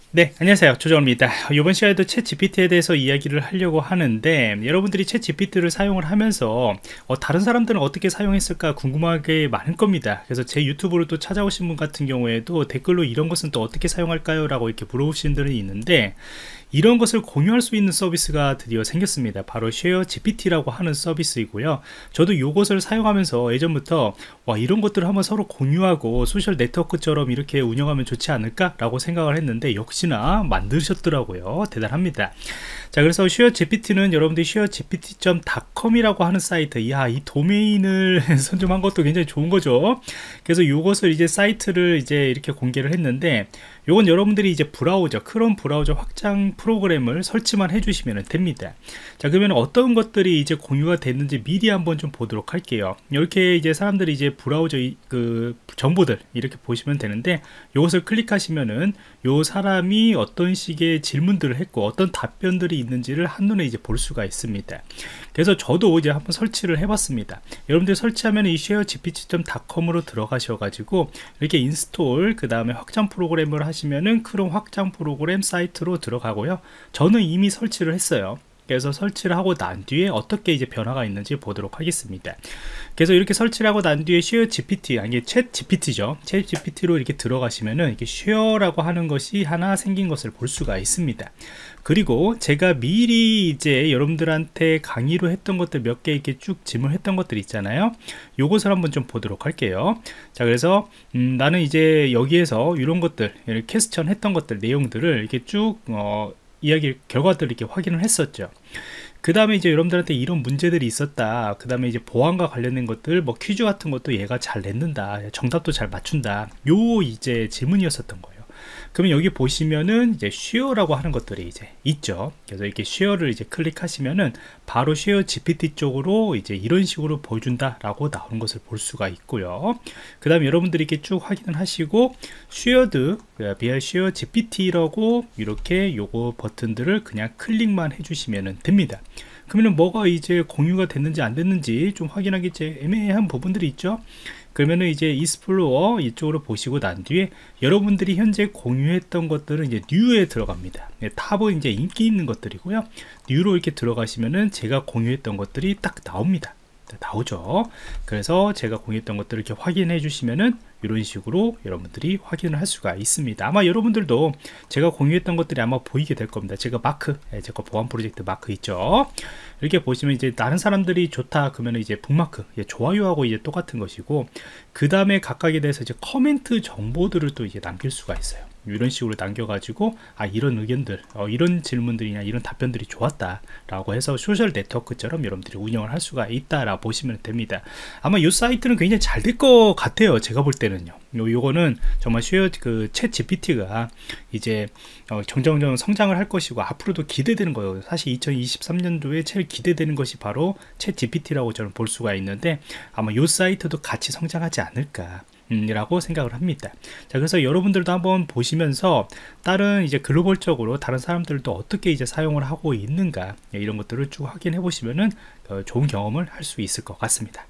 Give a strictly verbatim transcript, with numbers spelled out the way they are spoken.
네, 안녕하세요. 조정입니다. 이번 시간에도 챗 지피티에 대해서 이야기를 하려고 하는데, 여러분들이 챗 지피티를 사용을 하면서 어, 다른 사람들은 어떻게 사용했을까 궁금하게 많을 겁니다. 그래서 제 유튜브를 또 찾아오신 분 같은 경우에도 댓글로 이런 것은 또 어떻게 사용할까요? 라고 이렇게 물어보시는 분들이 있는데, 이런 것을 공유할 수 있는 서비스가 드디어 생겼습니다. 바로 쉐어 지피티라고 하는 서비스이고요. 저도 이것을 사용하면서 예전부터 와, 이런 것들을 한번 서로 공유하고 소셜 네트워크처럼 이렇게 운영하면 좋지 않을까 라고 생각을 했는데, 역시나 만드셨더라고요. 대단합니다. 자, 그래서 쉐어 지피티는 여러분들이 쉐어 지피티 닷 컴이라고 하는 사이트, 이야, 이 도메인을 선점한 것도 굉장히 좋은 거죠. 그래서 이것을 이제 사이트를 이제 이렇게 공개를 했는데, 요건 여러분들이 이제 브라우저, 크롬 브라우저 확장 프로그램을 설치만 해주시면 됩니다. 자, 그러면 어떤 것들이 이제 공유가 됐는지 미리 한번 좀 보도록 할게요. 이렇게 이제 사람들이 이제 브라우저 그 정보들 이렇게 보시면 되는데, 요것을 클릭하시면은 요 사람이 어떤 식의 질문들을 했고 어떤 답변들이 있는지를 한눈에 이제 볼 수가 있습니다. 그래서 저도 이제 한번 설치를 해봤습니다. 여러분들 설치하면 이 쉐어 지피티 닷 컴으로 들어가셔가지고 이렇게 인스톨, 그 다음에 확장 프로그램을 하시면은 크롬 확장 프로그램 사이트로 들어가고요. 저는 이미 설치를 했어요. 그래서 설치를 하고 난 뒤에 어떻게 이제 변화가 있는지 보도록 하겠습니다. 그래서 이렇게 설치를 하고 난 뒤에 쉐어 지피티, 아니 챗 지피티죠. 챗 지피티로 이렇게 들어가시면은 이렇게 쉐어라고 하는 것이 하나 생긴 것을 볼 수가 있습니다. 그리고 제가 미리 이제 여러분들한테 강의로 했던 것들 몇 개 이렇게 쭉 질문했던 것들 있잖아요. 요것을 한번 좀 보도록 할게요. 자, 그래서 음, 나는 이제 여기에서 이런 것들, 퀘스천 했던 것들 내용들을 이렇게 쭉 어, 이야기 결과들을 이렇게 확인을 했었죠. 그 다음에 이제 여러분들한테 이런 문제들이 있었다. 그 다음에 이제 보안과 관련된 것들, 뭐 퀴즈 같은 것도 얘가 잘 냈는다. 정답도 잘 맞춘다. 요 이제 질문이었었던 거예요. 그러면 여기 보시면은 이제 쉐어라고 하는 것들이 이제 있죠. 그래서 이렇게 쉐어를 이제 클릭하시면은 바로 쉐어 지피티 쪽으로 이제 이런 식으로 보여준다라고 나오는 것을 볼 수가 있고요. 그 다음에 여러분들이 이렇게 쭉 확인을 하시고 쉐어드 비아 쉐어 지피티라고 이렇게 요거 버튼들을 그냥 클릭만 해주시면 됩니다. 그러면 뭐가 이제 공유가 됐는지 안 됐는지 좀 확인하기 이제 애매한 부분들이 있죠. 그러면은 이제 익스플로어 이쪽으로 보시고 난 뒤에 여러분들이 현재 공유했던 것들은 이제 뉴에 들어갑니다. 네, 탑은 이제 인기 있는 것들이고요. 뉴로 이렇게 들어가시면은 제가 공유했던 것들이 딱 나옵니다. 나오죠. 그래서 제가 공유했던 것들을 이렇게 확인해 주시면은 이런 식으로 여러분들이 확인을 할 수가 있습니다. 아마 여러분들도 제가 공유했던 것들이 아마 보이게 될 겁니다. 제가 마크, 제가 보안 프로젝트 마크 있죠. 이렇게 보시면 이제 다른 사람들이 좋다 그러면 이제 북마크, 좋아요하고 이제 똑같은 것이고, 그 다음에 각각에 대해서 이제 커멘트 정보들을 또 이제 남길 수가 있어요. 이런 식으로 남겨가지고 아 이런 의견들, 어, 이런 질문들이나 이런 답변들이 좋았다 라고 해서 소셜 네트워크처럼 여러분들이 운영을 할 수가 있다라고 보시면 됩니다. 아마 이 사이트는 굉장히 잘 될 것 같아요. 제가 볼 때는요. 요, 요거는 정말 쉐어 그 챗 지피티가 이제 어, 정정정 성장을 할 것이고 앞으로도 기대되는 거예요. 사실 이천이십삼 년도에 제일 기대되는 것이 바로 챗 지피티라고 저는 볼 수가 있는데, 아마 이 사이트도 같이 성장하지 않을까 음, 라고 생각을 합니다. 자, 그래서 여러분들도 한번 보시면서 다른 이제 글로벌적으로 다른 사람들도 어떻게 이제 사용을 하고 있는가, 이런 것들을 쭉 확인해 보시면은 어, 좋은 경험을 할 수 있을 것 같습니다.